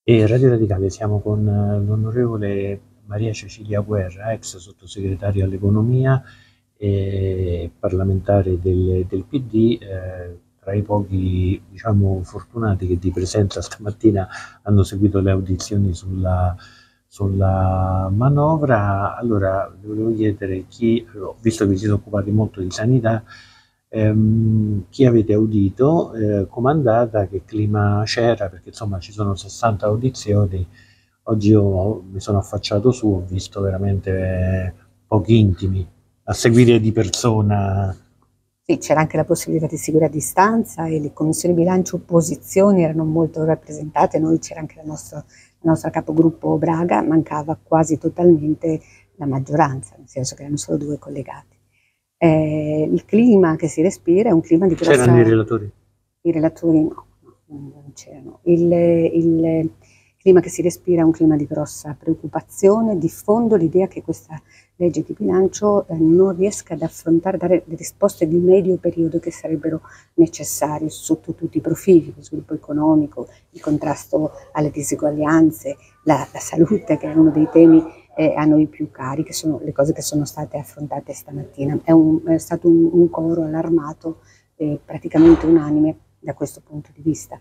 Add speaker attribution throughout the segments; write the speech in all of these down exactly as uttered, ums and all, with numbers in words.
Speaker 1: E Radio Radicale siamo con eh, l'onorevole Maria Cecilia Guerra, ex sottosegretario all'economia e parlamentare del, del P D, eh, tra i pochi diciamo, fortunati che di presenza stamattina hanno seguito le audizioni sulla, sulla manovra. Allora, volevo chiedere chi, visto che vi siete occupati molto di sanità, Ehm, chi avete audito, eh, com'è andata, che clima c'era, perché insomma ci sono sessanta audizioni, oggi io mi sono affacciato su, ho visto veramente eh, pochi intimi, a seguire di persona.
Speaker 2: Sì, c'era anche la possibilità di seguire a distanza e le commissioni bilancio opposizioni erano molto rappresentate, noi c'era anche la nostra, la nostra capogruppo Braga, mancava quasi totalmente la maggioranza, nel senso che erano solo due collegati. Eh, il clima che si respira è un clima di
Speaker 1: C'erano i
Speaker 2: grossa...
Speaker 1: relatori?
Speaker 2: I relatori no, no, non c'erano. Il, il clima che si respira è un clima di grossa preoccupazione, diffondo l'idea che questa legge di bilancio eh, non riesca ad affrontare, dare le risposte di medio periodo che sarebbero necessarie sotto tutti i profili, lo sviluppo economico, il contrasto alle diseguaglianze, la, la salute, che è uno dei temi eh, a noi più cari, che sono le cose che sono state affrontate stamattina. È, un, è stato un, un coro allarmato, eh, praticamente unanime da questo punto di vista.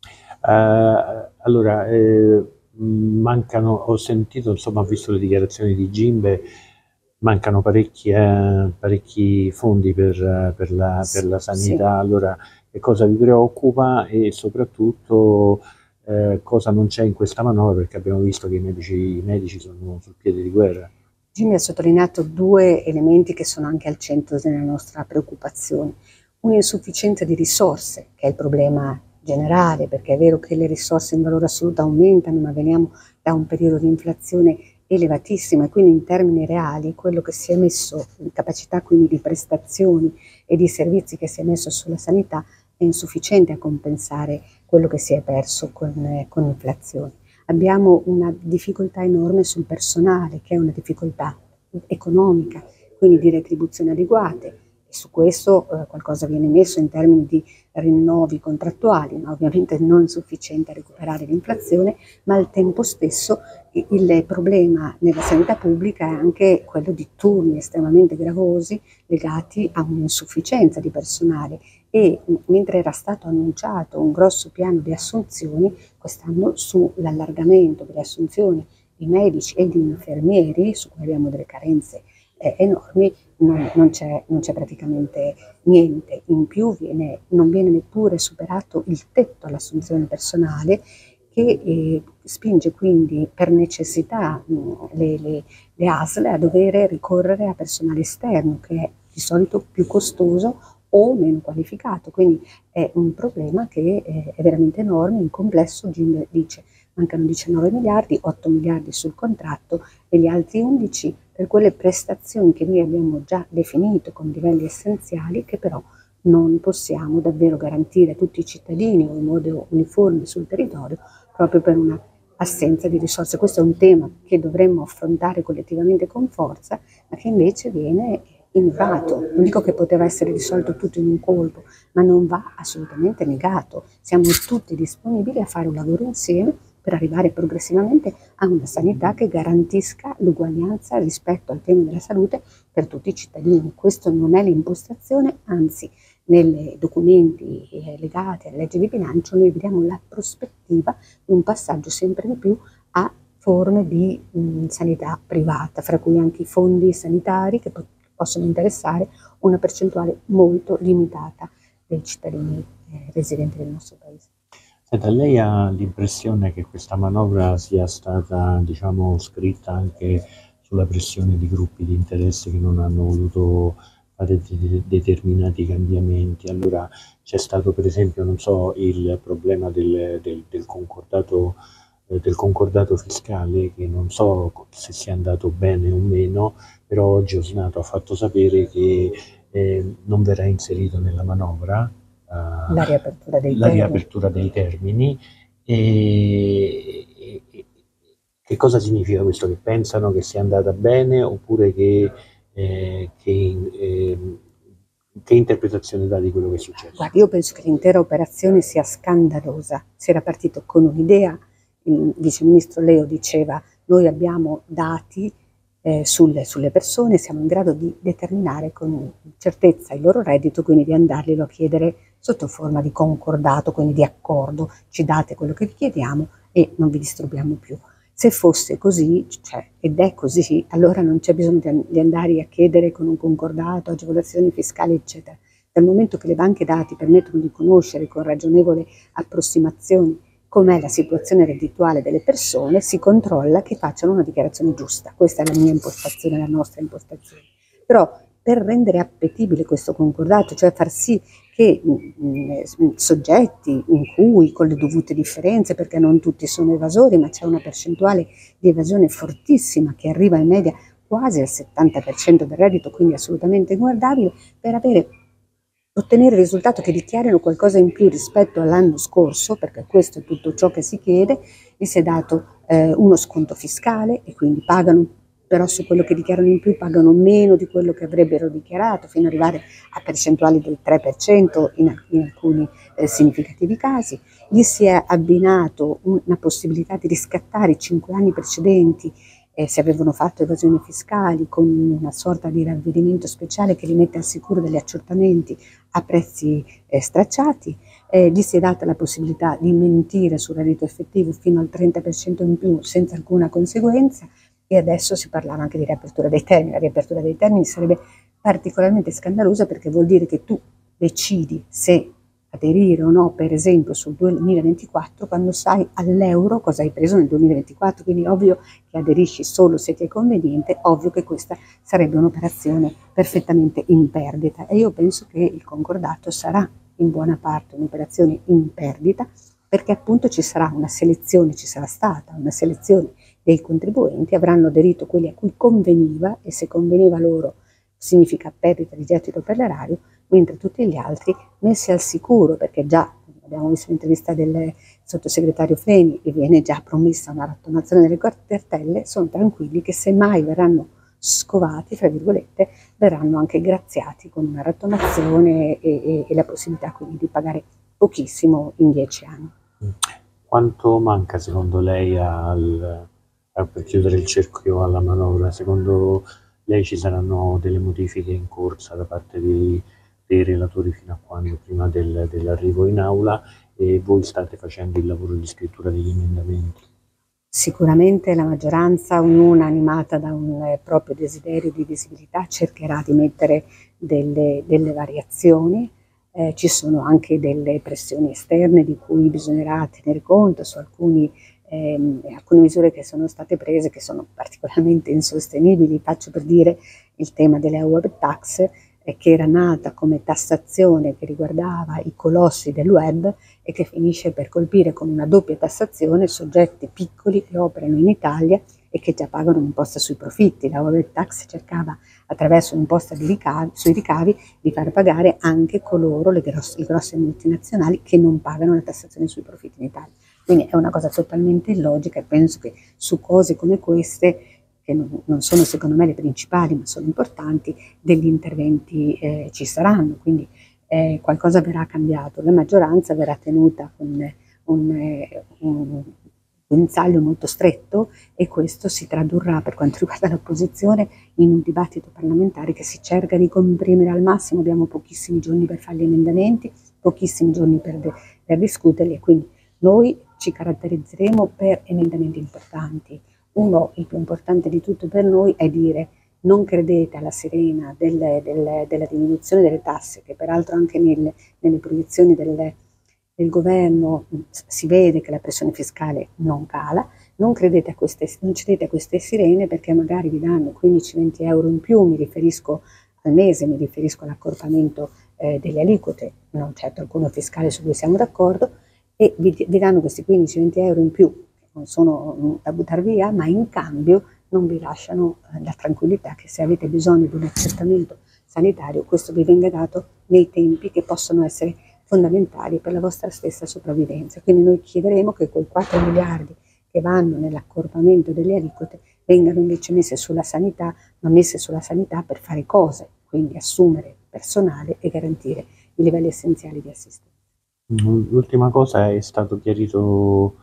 Speaker 1: Uh, allora, eh, mancano, ho sentito, insomma, ho visto le dichiarazioni di Gimbe, mancano parecchi, eh, parecchi fondi per, per, la, per la
Speaker 2: Sì.
Speaker 1: sanità. Allora, che cosa vi preoccupa e soprattutto eh, cosa non c'è in questa manovra, perché abbiamo visto che i medici, i medici sono sul piede di guerra.
Speaker 2: Jimmy ha sottolineato due elementi che sono anche al centro della nostra preoccupazione. Un'insufficienza di risorse, che è il problema generale, perché è vero che le risorse in valore assoluto aumentano, ma veniamo da un periodo di inflazione elevatissima e quindi in termini reali quello che si è messo in capacità quindi di prestazioni e di servizi che si è messo sulla sanità è insufficiente a compensare quello che si è perso con, con l'inflazione. Abbiamo una difficoltà enorme sul personale, che è una difficoltà economica, quindi di retribuzioni adeguate, e su questo eh, qualcosa viene messo in termini di rinnovi contrattuali, ma ovviamente non sufficiente a recuperare l'inflazione, ma al tempo stesso il problema nella sanità pubblica è anche quello di turni estremamente gravosi legati a un'insufficienza di personale e mentre era stato annunciato un grosso piano di assunzioni, quest'anno sull'allargamento delle assunzioni di medici e di infermieri, su cui abbiamo delle carenze eh, enormi, non, non, c'è, non c'è praticamente niente. In più viene, non viene neppure superato il tetto all'assunzione personale, che eh, spinge quindi per necessità mh, le, le, le A S L a dover ricorrere a personale esterno, che è di solito più costoso o meno qualificato, quindi è un problema che eh, è veramente enorme. In complesso Jim dice mancano diciannove miliardi, otto miliardi sul contratto e gli altri undici per quelle prestazioni che noi abbiamo già definito con livelli essenziali, che però non possiamo davvero garantire a tutti i cittadini o in modo uniforme sul territorio, proprio per una assenza di risorse. Questo è un tema che dovremmo affrontare collettivamente con forza, ma che invece viene ignorato. Non dico che poteva essere risolto tutto in un colpo, ma non va assolutamente negato. Siamo tutti disponibili a fare un lavoro insieme per arrivare progressivamente a una sanità che garantisca l'uguaglianza rispetto al tema della salute per tutti i cittadini. Questa non è l'impostazione, anzi nei documenti legati alla legge di bilancio noi vediamo la prospettiva di un passaggio sempre di più a forme di mh, sanità privata, fra cui anche i fondi sanitari che po- possono interessare una percentuale molto limitata dei cittadini eh, residenti del nostro paese.
Speaker 1: Senta, lei ha l'impressione che questa manovra sia stata, diciamo, scritta anche sulla pressione di gruppi di interesse che non hanno voluto fare de- determinati cambiamenti? Allora c'è stato per esempio, non so, il problema del, del- del concordato, eh, del concordato fiscale, che non so se sia andato bene o meno, però oggi Osnato ha fatto sapere che eh, non verrà inserito nella manovra
Speaker 2: La
Speaker 1: eh,
Speaker 2: riapertura dei
Speaker 1: la
Speaker 2: termini.
Speaker 1: riapertura dei termini. E, e- che cosa significa questo? Che pensano che sia andata bene oppure che, eh, che, eh, che interpretazione dà di quello che è successo?
Speaker 2: Guarda, io penso che l'intera operazione sia scandalosa. Si era partito con un'idea il viceministro Leo diceva noi abbiamo dati eh, sulle, sulle persone, siamo in grado di determinare con certezza il loro reddito, quindi di andarglielo a chiedere sotto forma di concordato, quindi di accordo, ci date quello che vi chiediamo e non vi disturbiamo più. Se fosse così, cioè, ed è così, allora non c'è bisogno di andare a chiedere con un concordato, agevolazioni fiscali, eccetera. Dal momento che le banche dati permettono di conoscere con ragionevole approssimazione com'è la situazione reddituale delle persone, si controlla che facciano una dichiarazione giusta. Questa è la mia impostazione, la nostra impostazione. Però per rendere appetibile questo concordato, cioè far sì che mh, soggetti in cui, con le dovute differenze, perché non tutti sono evasori, ma c'è una percentuale di evasione fortissima che arriva in media quasi al settanta per cento del reddito, quindi assolutamente inguardabile, per avere ottenere il risultato che dichiarino qualcosa in più rispetto all'anno scorso, perché questo è tutto ciò che si chiede, gli si è dato eh, uno sconto fiscale e quindi pagano, però su quello che dichiarano in più pagano meno di quello che avrebbero dichiarato, fino ad arrivare a percentuali del tre per cento in, in alcuni eh, significativi casi. Gli si è abbinato una possibilità di riscattare i cinque anni precedenti Eh, se avevano fatto evasioni fiscali, con una sorta di ravvedimento speciale che li mette al sicuro degli accertamenti a prezzi eh, stracciati, eh, gli si è data la possibilità di mentire sul reddito effettivo fino al trenta per cento in più senza alcuna conseguenza, e adesso si parlava anche di riapertura dei termini. La riapertura dei termini sarebbe particolarmente scandalosa perché vuol dire che tu decidi se aderire o no, per esempio sul duemilaventiquattro, quando sai all'euro cosa hai preso nel duemilaventiquattro, quindi ovvio che aderisci solo se ti è conveniente, ovvio che questa sarebbe un'operazione perfettamente in perdita, e io penso che il concordato sarà in buona parte un'operazione in perdita, perché appunto ci sarà una selezione, ci sarà stata una selezione dei contribuenti, avranno aderito quelli a cui conveniva, e se conveniva loro significa perdita di gettito per l'erario, mentre tutti gli altri messi al sicuro, perché già abbiamo visto l'intervista del sottosegretario Freni e viene già promessa una rottamazione delle cartelle, sono tranquilli che se mai verranno scovati, fra virgolette, verranno anche graziati con una rottamazione e, e, e la possibilità quindi di pagare pochissimo in dieci anni.
Speaker 1: Quanto manca secondo lei al, a, per chiudere il cerchio alla manovra? Secondo lei ci saranno delle modifiche in corsa da parte di, dei relatori fino a quando, prima del, dell'arrivo in aula, e voi state facendo il lavoro di scrittura degli emendamenti?
Speaker 2: Sicuramente la maggioranza, ognuna animata da un proprio desiderio di visibilità, cercherà di mettere delle, delle variazioni. Eh, ci sono anche delle pressioni esterne di cui bisognerà tenere conto su alcuni, ehm, alcune misure che sono state prese che sono particolarmente insostenibili. Faccio per dire il tema delle web tax, eh, che era nata come tassazione che riguardava i colossi del web e che finisce per colpire con una doppia tassazione soggetti piccoli che operano in Italia e che già pagano un'imposta sui profitti. La web tax cercava, attraverso un'imposta ricavi, sui ricavi, di far pagare anche coloro, le grosse, le grosse multinazionali, che non pagano la tassazione sui profitti in Italia. Quindi è una cosa totalmente illogica, e penso che su cose come queste, che non, non sono secondo me le principali ma sono importanti, degli interventi eh, ci saranno, quindi eh, qualcosa verrà cambiato. La maggioranza verrà tenuta con un, eh, un guinzaglio molto stretto, e questo si tradurrà, per quanto riguarda l'opposizione, in un dibattito parlamentare che si cerca di comprimere al massimo. Abbiamo pochissimi giorni per fare gli emendamenti, pochissimi giorni per, de, per discuterli, e quindi noi ci caratterizzeremo per emendamenti importanti. Uno, il più importante di tutto per noi, è dire: non credete alla sirena del, del, della diminuzione delle tasse, che peraltro anche nel, nelle proiezioni del, del governo si vede che la pressione fiscale non cala. Non credete a queste, non cedete a queste sirene, perché magari vi danno quindici venti euro in più, mi riferisco al mese, mi riferisco all'accorpamento eh, delle aliquote, non certo alcuno fiscale su cui siamo d'accordo, e vi, vi danno questi quindici venti euro in più, che non sono da buttare via, ma in cambio non vi lasciano eh, la tranquillità che se avete bisogno di un accertamento sanitario, questo vi venga dato nei tempi che possono essere fondamentali per la vostra stessa sopravvivenza. Quindi noi chiederemo che quei quattro miliardi che vanno nell'accorpamento delle aliquote vengano invece messe sulla sanità, ma messe sulla sanità per fare cose, quindi assumere personale e garantire i livelli essenziali di assistenza.
Speaker 1: L'ultima cosa: è stato chiarito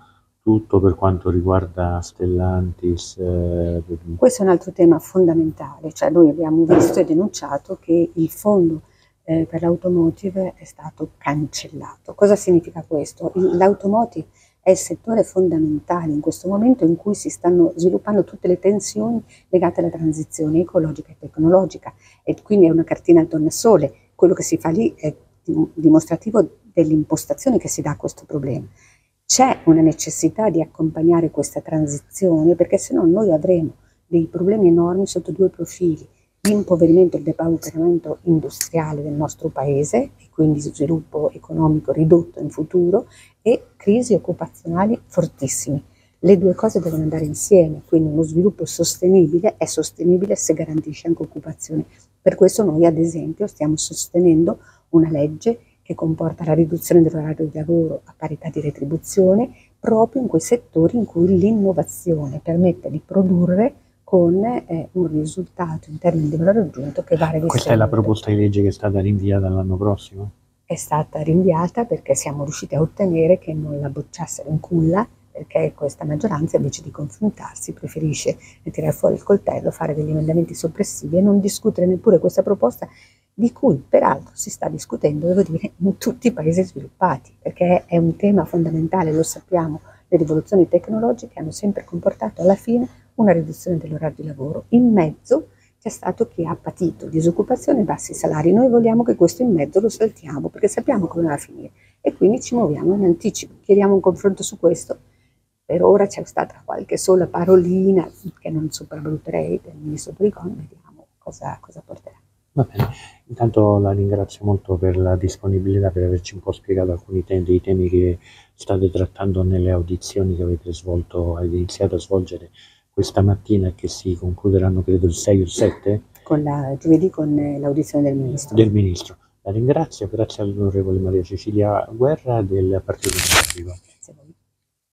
Speaker 1: tutto per quanto riguarda Stellantis. Eh,
Speaker 2: Questo è un altro tema fondamentale, cioè noi abbiamo visto e denunciato che il fondo eh, per l'automotive è stato cancellato. Cosa significa questo? L'automotive è il settore fondamentale in questo momento in cui si stanno sviluppando tutte le tensioni legate alla transizione ecologica e tecnologica, e quindi è una cartina al tornasole. Quello che si fa lì è dimostrativo dell'impostazione che si dà a questo problema. C'è una necessità di accompagnare questa transizione, perché se no noi avremo dei problemi enormi sotto due profili: l'impoverimento e il depauperamento industriale del nostro paese e quindi sviluppo economico ridotto in futuro, e crisi occupazionali fortissime. Le due cose devono andare insieme, quindi uno sviluppo sostenibile è sostenibile se garantisce anche occupazione. Per questo noi ad esempio stiamo sostenendo una legge che comporta la riduzione dell'orario di lavoro a parità di retribuzione, proprio in quei settori in cui l'innovazione permette di produrre con eh, un risultato in termini di valore aggiunto che vale.
Speaker 1: Questa è la proposta di legge che è stata rinviata all'anno prossimo?
Speaker 2: È stata rinviata perché siamo riusciti a ottenere che non la bocciassero in culla, perché questa maggioranza invece di confrontarsi preferisce tirare fuori il coltello, fare degli emendamenti soppressivi e non discutere neppure questa proposta, di cui peraltro si sta discutendo, devo dire, in tutti i paesi sviluppati, perché è un tema fondamentale, lo sappiamo. Le rivoluzioni tecnologiche hanno sempre comportato alla fine una riduzione dell'orario di lavoro. In mezzo c'è stato chi ha patito disoccupazione e bassi salari. Noi vogliamo che questo in mezzo lo saltiamo, perché sappiamo come va a finire, e quindi ci muoviamo in anticipo. Chiediamo un confronto su questo. Per ora c'è stata qualche sola parolina che non sopravvaluterei del ministro Dorigon, vediamo cosa, cosa porterà.
Speaker 1: Va bene, intanto la ringrazio molto per la disponibilità, per averci un po' spiegato alcuni temi, dei temi che state trattando nelle audizioni che avete svolto, avete iniziato a svolgere questa mattina e che si concluderanno credo il sei o il sette?
Speaker 2: Con la, giovedì con l'audizione del ministro.
Speaker 1: Del ministro. La ringrazio, grazie all'onorevole Maria Cecilia Guerra del Partito Democratico.